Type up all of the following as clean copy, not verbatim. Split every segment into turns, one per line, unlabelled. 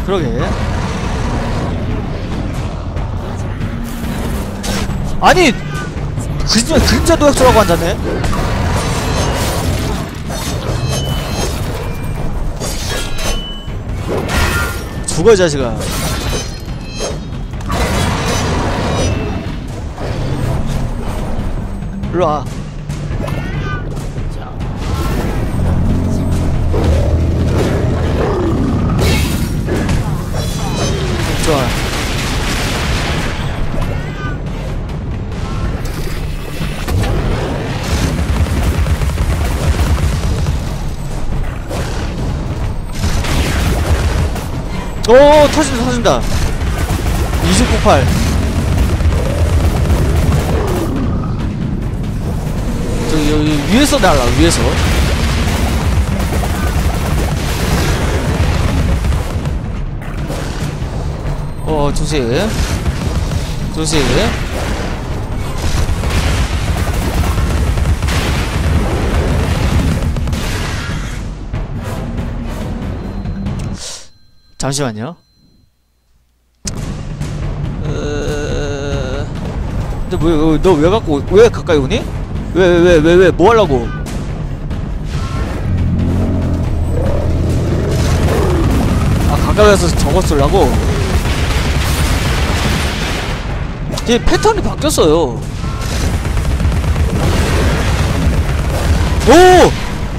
그러게. 아니 그림자 도약조라고 한다네. 죽어 이 자식아. 일로와. 좋아. 오 터진다 터진다. 이중 폭발. 저기 여기 위에서 날라 위에서. 조심 조심. 잠시만요. 근데 뭐 너 왜 갖고 왜 가까이 오니? 왜 뭐 하려고? 아 가까이 와서 저거 쏠라고? 얘 패턴이 바뀌었어요. 오!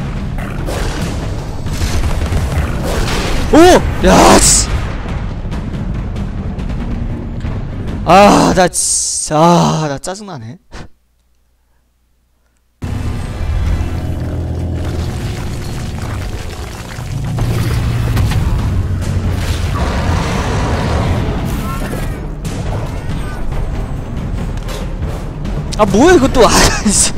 오! 야, 씨. 나 진짜, 나 짜증나네. 뭐야, 이것도. 씨.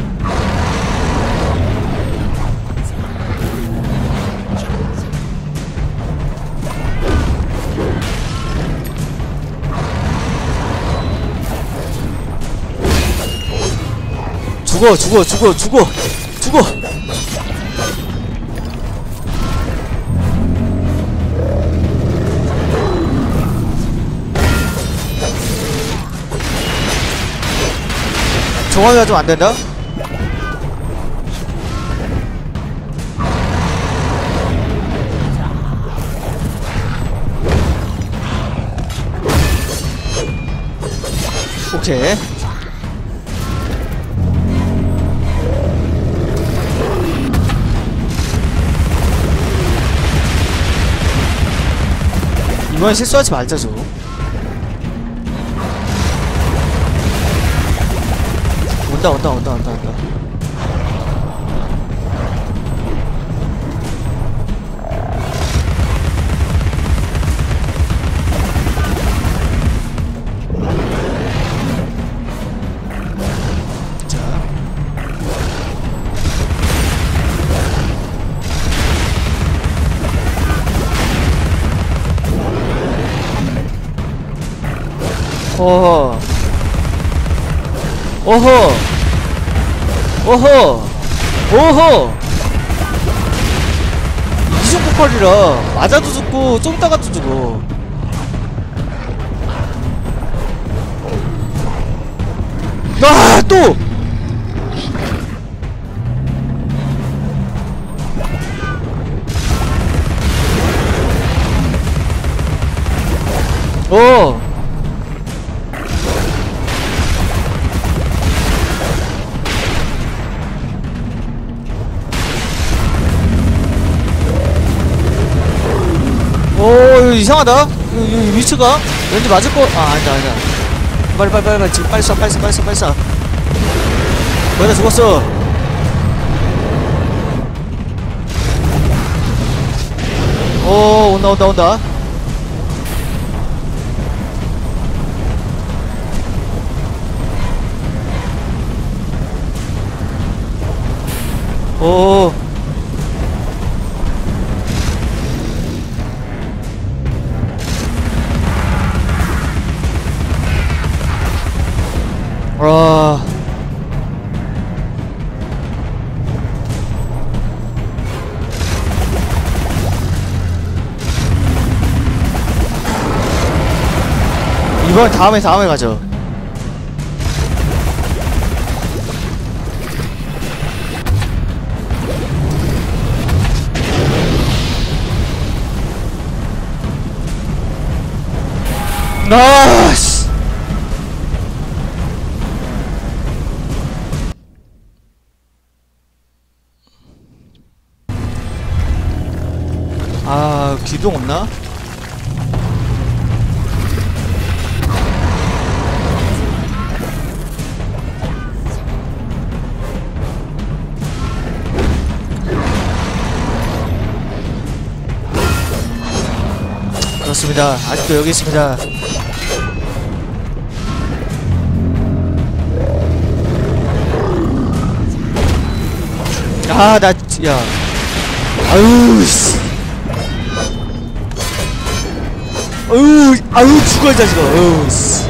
죽어. 정화가 좀 안된다? 오케이. 이번엔 실수하지 말자 좀. 온다. 자. 오호 이중 폭발이라 맞아도 죽고 좀 따가도 죽어. 또! 이거 이상하다. 이 위치가 왠지 맞을 거. 아니다. 빨리 지금 빨리 쏴. 거의 다 죽었어. 온다. 이번 다음에 가죠. 아씨. 아, 기둥 없나? 그렇습니다. 아직도 여기 있습니다. 아, 나, 야. 아유, 씨. 아유, 죽어, 이 자식아. 아유, 씨.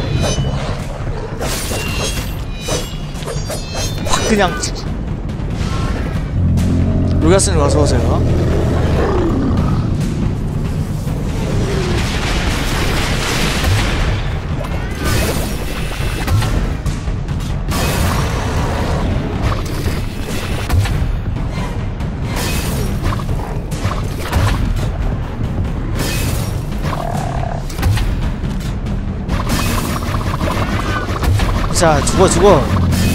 확 그냥. 로가스님 어서오세요. 자, 죽어.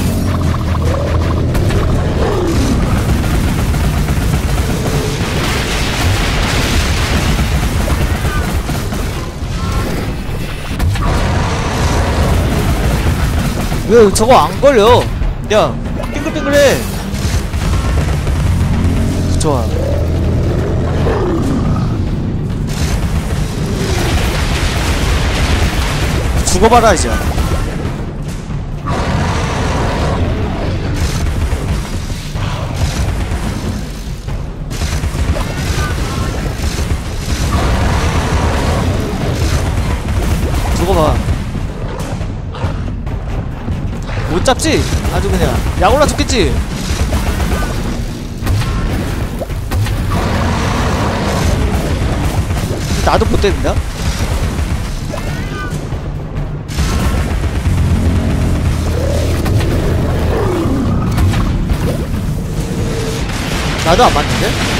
왜 저거 안 걸려? 야, 빙글빙글해. 좋아. 죽어봐라, 이제. 죽어봐. 못 잡지? 아주 그냥 약 올라 죽겠지? 나도 못 때린다? 나도 안 맞는데?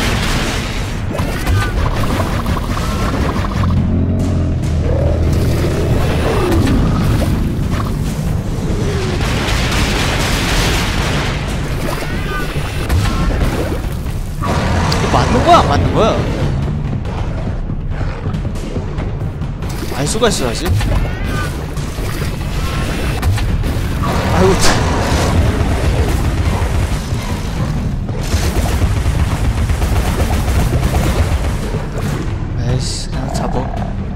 맞는 거야, 안 맞는 거야? 알 수가 있어야지. 아이고, 참. 에이씨, 그냥 잡어.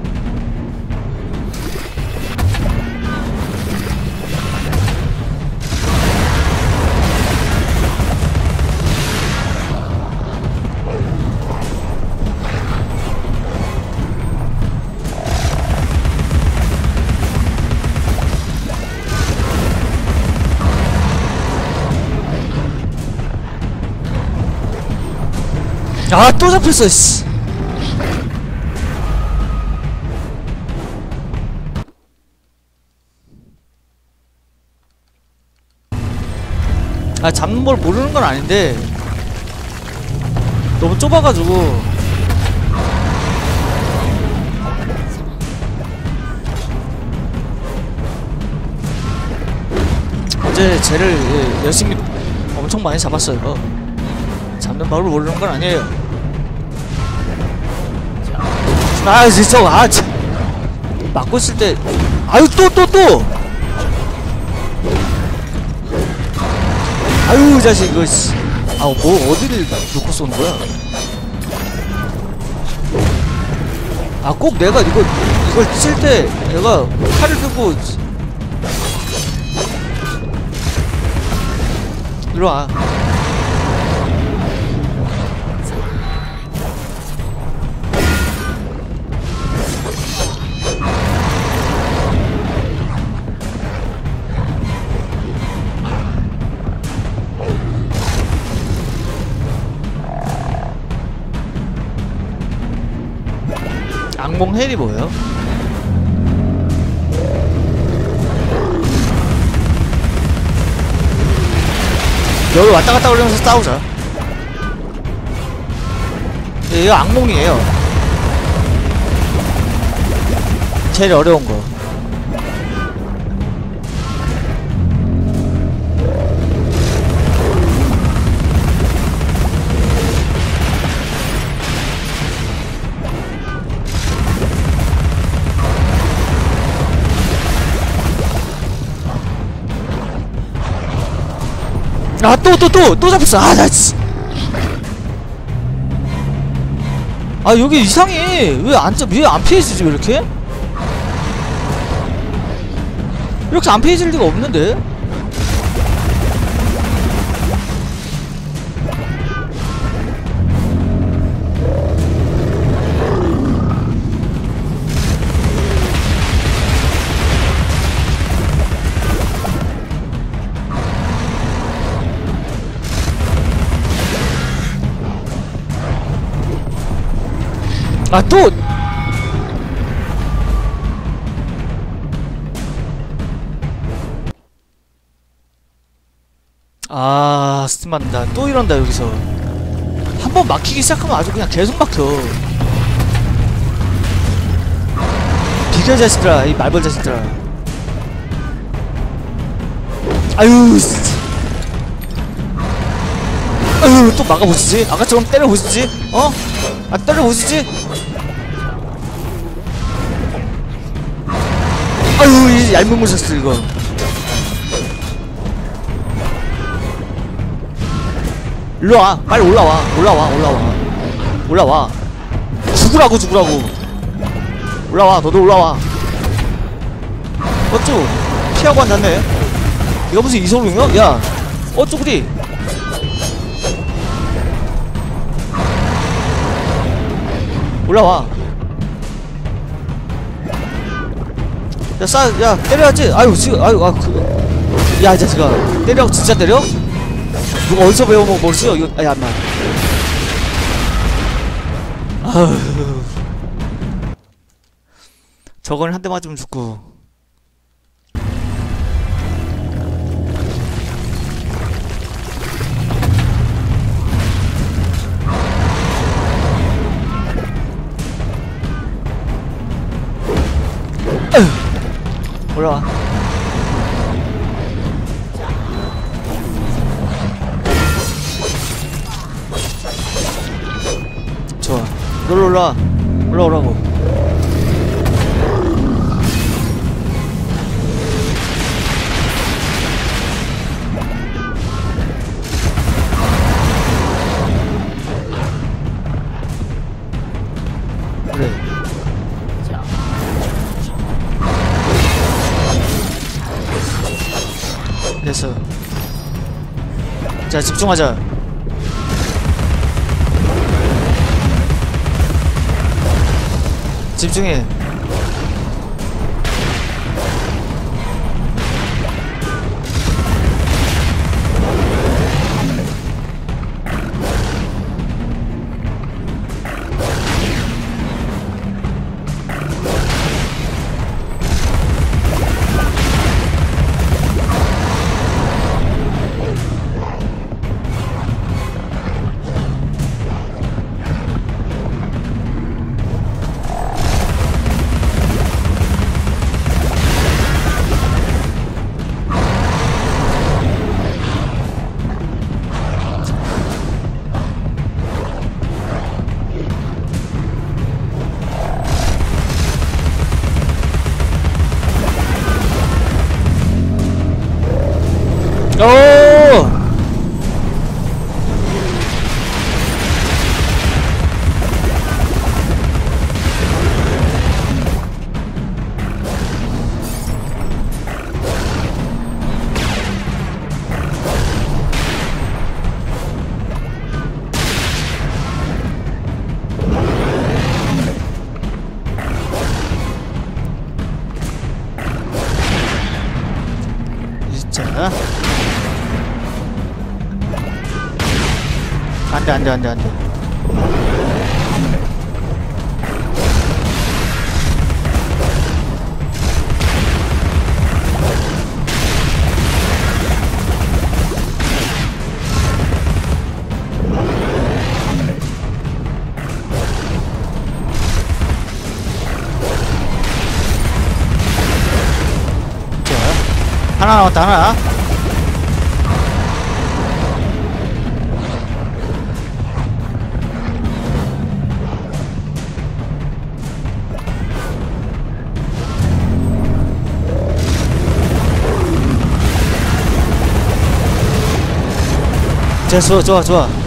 아, 또 잡혔어, 씨. 아, 잡는 걸 모르는 건 아닌데 너무 좁아가지고. 어제 쟤를 열심히 엄청 많이 잡았어요. 잡는 방법을 모르는 건 아니에요. 아, 진짜, 아, 참. 막고 있을 때, 아유, 또! 아유, 이 자식, 이거, 씨. 아, 뭐, 어디를 놓고 쏘는 거야? 아, 꼭 내가 이걸 칠 때, 내가 칼을 들고, 일로 와. 악몽 헬이 뭐예요? 여기 왔다 갔다 그러면서 싸우자. 얘가 악몽이에요. 제일 어려운 거. 아, 또 잡혔어. 아, 나 씨. 아, 여기 이상해. 왜 안 피해지지, 왜 이렇게? 이렇게 안 피해질 리가 없는데? 아, 또! 아, 스팀한다. 또 이런다, 여기서. 한 번 막히기 시작하면 아주 그냥 계속 막혀. 비켜, 자식들아. 이 말벌 자식들아. 아유, 진짜. 아유, 또 막아보시지? 아까처럼 때려보시지? 어? 아, 때려보시지? 아유, 이 얇은 무셨어 이거. 일로와, 빨리 올라와. 죽으라고. 올라와, 너도 올라와. 어쭈, 피하고 앉았네. 이거 무슨 이소룡이야? 야, 어쭈 그리. 올라와. 야, 때려야지. 아유, 지금, 야, 이 자식아. 때려, 진짜 때려? 누가 어디서 배워먹은 버릇이야? 이거, 아야, 안 아유. 저건 한 대 맞으면 죽고. 올라와. 좋아. 놀러 올라오라고. 그래. 됐어. 자, 집중하자. 집중해. 오! 진짜. 안돼. 하나 남았다. 하나. 됐어. 좋아 좋아.